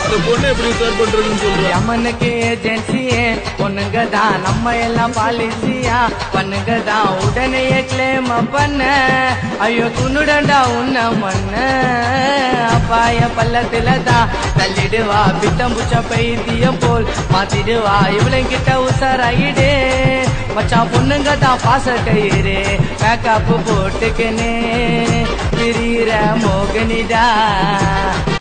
இந்த பொண்ணு எப்படி ஸ்டார்ட் பண்றதுன்னு சொல்றேன். அம்மனுக்கு ஏஜென்சியே பொண்ணுங்க தான், நம்ம எல்லாம் பாலிசியா பண்ணுங்க தான். உடனே கிளைம் பண்ண ஐயோ துணுடண்டா உன்ன மண்ண. அப்பாய பள்ளத்துல தான் தள்ளிடுவா, பித்தம் புச்ச பைத்தியம் போல் மாத்திடுவா. இவளைங்கிட்ட உசாராயிடு மச்சான், பொண்ணுங்க தான் பாச கயிறு மேக்கப் போட்டுக்கினே பிரியிற மோகனிடா.